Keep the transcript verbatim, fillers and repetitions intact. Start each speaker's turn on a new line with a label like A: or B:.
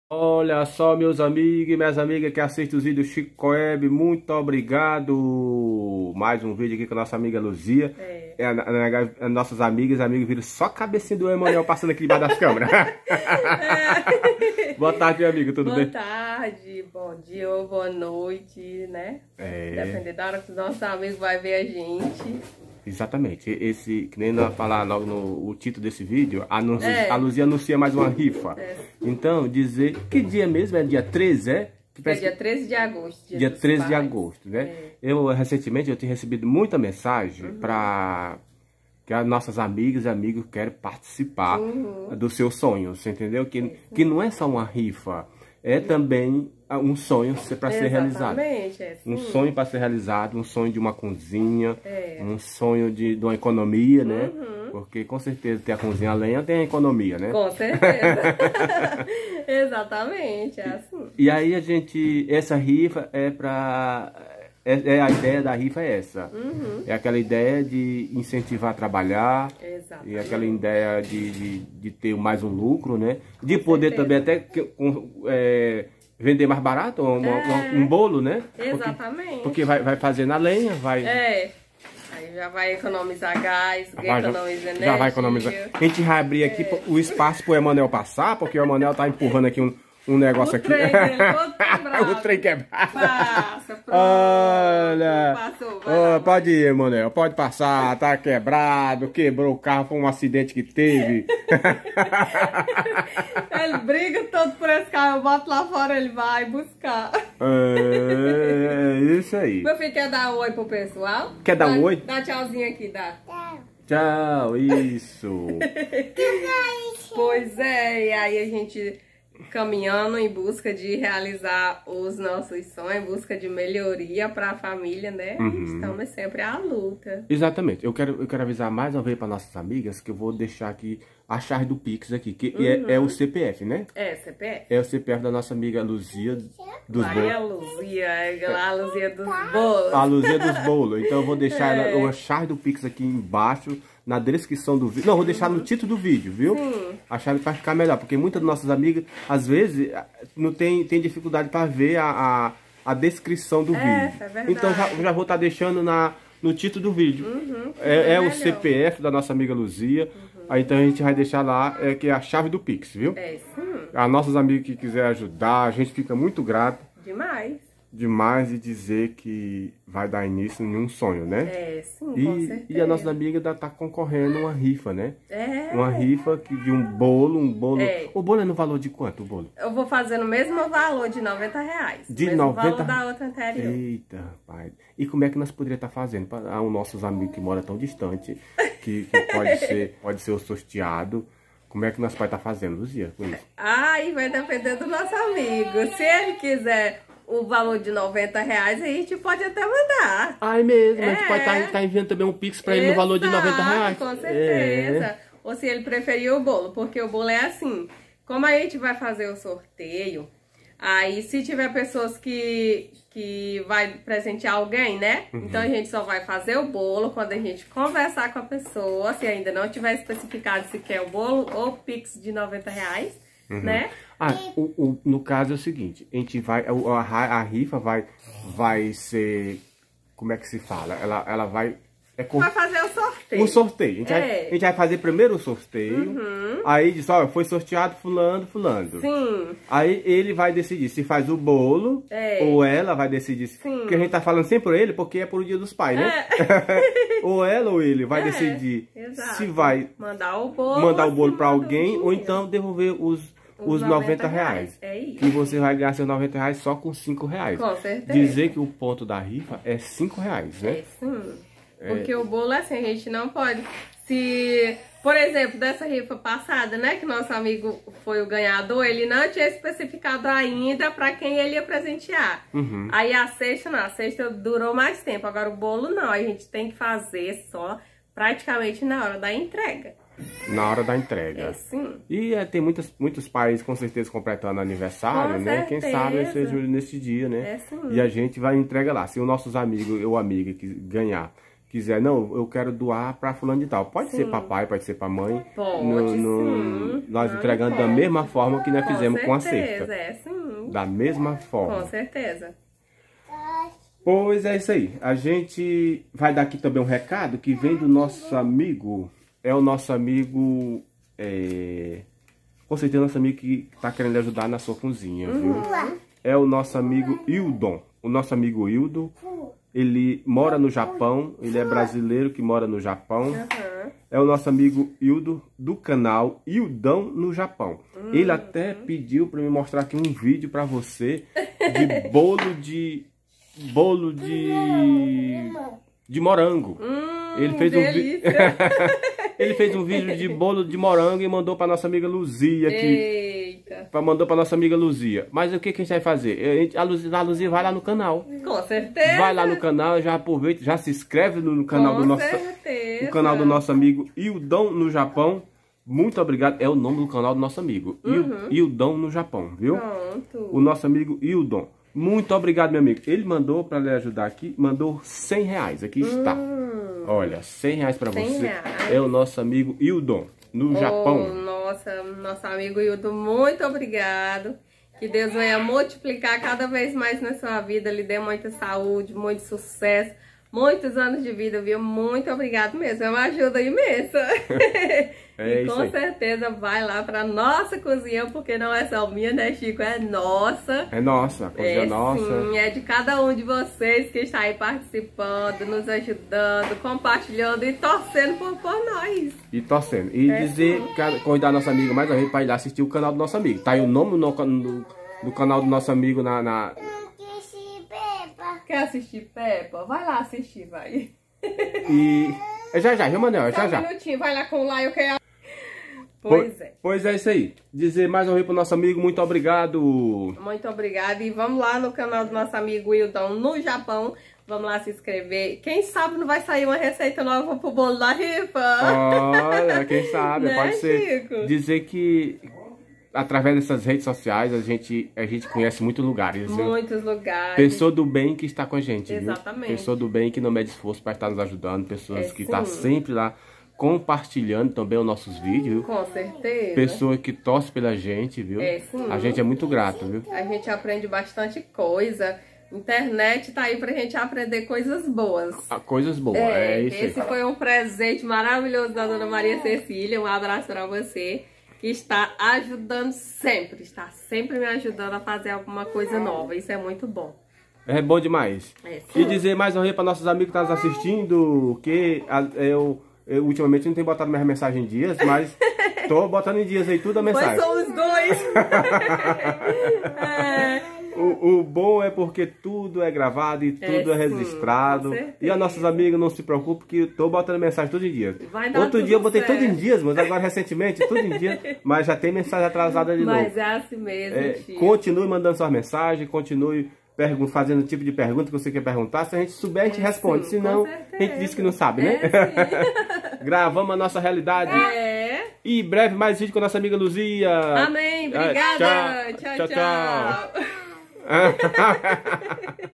A: Olha só, meus amigos e minhas amigas que assistem os vídeos Chico Web, muito obrigado. Mais um vídeo aqui com a nossa amiga Luzia. É. É, a, a, a, nossas amigas e amigos viram só a cabecinha do Emanuel passando aqui debaixo das câmeras. É. Boa tarde, minha amiga, tudo
B: boa
A: bem?
B: Boa tarde, bom dia ou boa noite, né? É. Dependendo da hora que os nossos amigos vão ver a gente.
A: Exatamente, esse, que nem nós falar logo no o título desse vídeo, anuncio, é. a Luzia anuncia mais uma rifa. É. Então, dizer, que dia mesmo? É dia treze, é?
B: Que é dia treze de agosto.
A: Dia, dia treze de agosto, né? É. Eu, recentemente, eu tenho recebido muita mensagem uhum. para que as nossas amigas e amigos querem participar uhum. do seu sonho, você entendeu? Que, é. que não é só uma rifa, é também um sonho para ser realizado.
B: É,
A: um sonho para ser realizado, um sonho de uma cozinha, é. um sonho de, de uma economia, né? Uhum. Porque com certeza tem a cozinha a lenha, tem a economia, né?
B: Com certeza. Exatamente, é assim.
A: E, e aí a gente, essa rifa é para... É, é, a ideia da rifa é essa. Uhum. É aquela ideia de incentivar a trabalhar. Exatamente. E aquela ideia de, de, de ter mais um lucro, né? De com poder certeza. Também até... É, vender mais barato, um, é. um, um bolo, né?
B: Exatamente.
A: Porque, porque vai, vai fazer na lenha, vai...
B: É. Aí já vai economizar gás, vai, economiza energia.
A: Já vai economizar. A gente vai abrir aqui é. o espaço pro Emanuel passar, porque o Emanuel tá empurrando aqui um, um negócio
B: o
A: aqui.
B: Trem, quebrado.
A: O trem quebrado.
B: Passa, pronto.
A: Olha.
B: Passou, vai oh,
A: lá, pode ir, Emanuel, pode passar, tá quebrado, quebrou o carro, foi um acidente que teve.
B: Ele briga todo por esse carro, eu boto lá fora, ele vai buscar.
A: É, é isso aí.
B: Meu filho quer dar um oi pro pessoal?
A: Quer dar
B: dá,
A: um oi?
B: Dá tchauzinho aqui, dá.
A: Tchau. Tchau, isso.
B: Pois é, e aí a gente caminhando em busca de realizar os nossos sonhos, em busca de melhoria para a família, né? Uhum. Estamos sempre à luta.
A: Exatamente. Eu quero, eu quero avisar mais uma vez para nossas amigas que eu vou deixar aqui a chave do Pix aqui, que uhum. é, é o C P F, né?
B: É, C P F.
A: É o C P F da nossa amiga Luzia dos
B: bolos. É a Luzia, é a Luzia dos bolos.
A: A Luzia dos bolos. Então eu vou deixar é. ela, a chave do Pix aqui embaixo, na descrição do vídeo. Não, vou deixar no título do vídeo, viu? Sim. A chave para ficar melhor, porque muitas das nossas amigas, às vezes, não tem, tem dificuldade para ver a, a, a descrição do
B: é,
A: vídeo.
B: É verdade.
A: Então já, já vou estar tá deixando na, no título do vídeo. Uhum, é é o C P F da nossa amiga Luzia. Uhum. Aí então a gente vai deixar lá, é, que é a chave do Pix, viu?
B: É sim.
A: As nossas amigas que quiserem ajudar, a gente fica muito grato.
B: Demais.
A: Demais de dizer que vai dar início em um sonho, né?
B: É, sim,
A: e,
B: com certeza.
A: E a nossa amiga tá concorrendo a uma rifa, né?
B: É.
A: Uma rifa que, de um bolo, um bolo...
B: É.
A: O bolo é no valor de quanto, o bolo?
B: Eu vou fazer no mesmo valor de noventa reais.
A: De
B: mesmo
A: noventa?
B: valor da outra anterior.
A: Eita, rapaz. E como é que nós poderíamos estar fazendo para os nossos amigos que moram tão distante, que, que pode ser, pode ser o sorteado... Como é que nós podemos estar fazendo, Luzia, com isso?
B: Aí vai depender do nosso amigo. Se ele quiser o valor de noventa reais, a gente pode até mandar.
A: Ai, mesmo.
B: É.
A: A gente pode estar, estar enviando também um Pix para ele no valor de noventa reais.
B: Com certeza. É. Ou se ele preferir o bolo, porque o bolo é assim. Como a gente vai fazer o sorteio, aí se tiver pessoas que, que vai presentear alguém, né? Uhum. Então a gente só vai fazer o bolo quando a gente conversar com a pessoa, se ainda não tiver especificado se quer o bolo ou Pix de noventa reais, uhum. né?
A: Ah, o, o, no caso é o seguinte, a gente vai, a, a, a rifa vai, vai ser, como é que se fala? Ela, ela vai... É com...
B: Vai fazer o sorteio.
A: Um sorteio. A gente,
B: é.
A: vai, a gente vai fazer primeiro o sorteio. Uhum. Aí diz, ó, foi sorteado fulano, fulano.
B: Sim.
A: Aí ele vai decidir se faz o bolo é. ou ela vai decidir. Sim. Porque a gente tá falando sempre por ele, porque é por o dia dos pais, né? É. Ou ela ou ele vai é. decidir Exato. se vai
B: mandar o bolo,
A: mandar o bolo para alguém ou então devolver os... Os, os noventa reais.
B: É isso.
A: Que você vai ganhar seus noventa reais só com cinco reais.
B: Com certeza.
A: Dizer que o ponto da rifa é cinco reais, né?
B: É sim. Porque é. o bolo é assim, a gente não pode. Se, por exemplo, dessa rifa passada, né? Que nosso amigo foi o ganhador, ele não tinha especificado ainda para quem ele ia presentear. Uhum. Aí a cesta não, a cesta durou mais tempo. Agora o bolo não, a gente tem que fazer só praticamente na hora da entrega.
A: Na hora da entrega.
B: É, sim.
A: E é, tem muitos, muitos pais com certeza completando aniversário,
B: com
A: né?
B: certeza.
A: Quem sabe seja nesse dia, né?
B: É, sim.
A: E a gente vai entregar lá. Se os nossos amigos ou amiga que ganhar, quiser, não, eu quero doar para fulano de tal. Pode sim. ser papai, pode ser para mãe.
B: Pode, no, no,
A: nós entregando da mesma forma que nós com fizemos
B: certeza,
A: com a cesta.
B: É, sim.
A: Da mesma forma.
B: Com certeza.
A: Pois é isso aí. A gente vai dar aqui também um recado que vem do nosso amigo. É o nosso amigo... É, com certeza nosso amigo que está querendo ajudar na sua cozinha, viu? Uhum. É o nosso amigo Hildon. O nosso amigo Hildon, ele mora no Japão. Ele é brasileiro que mora no Japão. Uhum. É o nosso amigo Hildon do canal Hildão no Japão. Uhum. Ele até pediu para me mostrar aqui um vídeo para você de bolo de... Bolo de... De morango.
B: Hum,
A: ele fez
B: delícia.
A: um vi... Ele fez um vídeo de bolo de morango e mandou para nossa amiga Luzia aqui.
B: Eita.
A: Mandou para nossa amiga Luzia. Mas o que, que a gente vai fazer? A Luzia, a Luzia vai lá no canal.
B: Com certeza.
A: Vai lá no canal, já aproveita, já se inscreve no canal
B: Com
A: do nosso
B: certeza.
A: no canal do nosso amigo Hildão no Japão. Muito obrigado. É o nome do canal do nosso amigo.
B: Uhum.
A: Hildão no Japão, viu?
B: Pronto.
A: O nosso amigo Hildon. Muito obrigado, meu amigo. Ele mandou para lhe ajudar aqui, mandou cem reais. Aqui está.
B: Hum.
A: Olha, cem reais para você.
B: Reais.
A: É o nosso amigo Hildon, no
B: oh,
A: Japão.
B: Nossa, nosso amigo Hildon, muito obrigado. Que Deus venha multiplicar cada vez mais na sua vida, lhe dê muita saúde, muito sucesso, muitos anos de vida, viu? Muito obrigado mesmo, é uma ajuda imensa. É, e com aí. certeza vai lá pra nossa cozinha, porque não é só minha, né, Chico? É nossa.
A: É nossa, a cozinha é nossa.
B: Sim, é de cada um de vocês que está aí participando, nos ajudando, compartilhando e torcendo por, por nós.
A: E torcendo. E é, dizer, sim. convidar nosso amigo mais uma vez para ir lá assistir o canal do nosso amigo. Tá aí o nome no, no, do canal do nosso amigo na... na...
B: Quer assistir Peppa? Vai lá assistir, vai.
A: E... Já, já, já, Manuel, já, já.
B: Um minutinho, vai lá com o lá, eu quero...
A: Pois, pois é. Pois é isso aí. Dizer mais uma vez pro nosso amigo, muito obrigado.
B: Muito obrigado. E vamos lá no canal do nosso amigo Hildon no Japão. Vamos lá se inscrever. Quem sabe não vai sair uma receita nova pro bolo da rifa.
A: Olha, quem sabe, né, pode ser.
B: Chico?
A: Dizer que através dessas redes sociais a gente, a gente conhece muitos lugares.
B: Muitos viu? lugares.
A: Pessoa do bem que está com a gente.
B: Exatamente.
A: Viu? Pessoa do bem que não mede esforço para estar nos ajudando. Pessoas
B: é,
A: que estão tá sempre lá compartilhando também os nossos vídeos.
B: Com certeza.
A: Pessoa que torce pela gente, viu?
B: É, sim.
A: A gente é muito grato, viu?
B: A gente aprende bastante coisa. Internet tá aí pra gente aprender coisas boas.
A: Ah, coisas boas, é, é isso aí.
B: Esse foi um presente maravilhoso da Dona Maria Cecília. Um abraço pra você, que está ajudando sempre. Está sempre me ajudando a fazer alguma coisa nova. Isso é muito bom.
A: É bom demais.
B: É,
A: e dizer mais uma vez para nossos amigos que estão nos assistindo que eu... Eu, ultimamente não tenho botado minhas mensagens em dias, mas tô botando em dias aí tudo a mensagem.
B: Pois são os dois.
A: é. o, o bom é porque tudo é gravado e tudo é, é registrado. Sim, e as nossas amigas não se preocupem que tô botando mensagem todo em dia.
B: Vai dar
A: Outro dia eu botei
B: certo.
A: tudo em dias, mas agora recentemente tudo em dia. Mas já tem mensagem atrasada de
B: mas
A: novo.
B: Mas é assim mesmo,
A: é,
B: tio.
A: Continue mandando suas mensagens, continue... fazendo o tipo de pergunta que você quer perguntar. Se a gente souber, a gente é, responde.
B: Sim,
A: senão, a gente diz que não sabe, né?
B: É,
A: Gravamos a nossa realidade.
B: É.
A: E em breve mais vídeo com a nossa amiga Luzia.
B: Amém. Obrigada.
A: Ah, tchau, tchau. tchau. tchau. tchau.